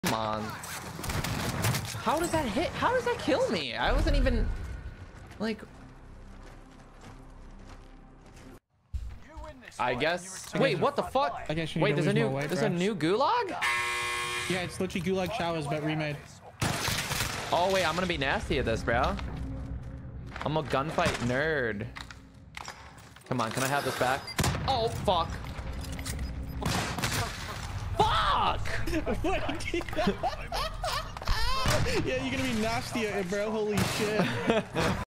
Come on. How does that hit? How does that kill me? I wasn't even like. I guess. Wait, what the fuck? Wait, there's a new Gulag? Yeah, it's literally Gulag showers but remade. Oh wait, I'm gonna be nasty at this, bro. I'm a gunfight nerd. Come on, can I have this back? Oh fuck. Fuck! Yeah, you're gonna be nasty at it, bro. Holy shit.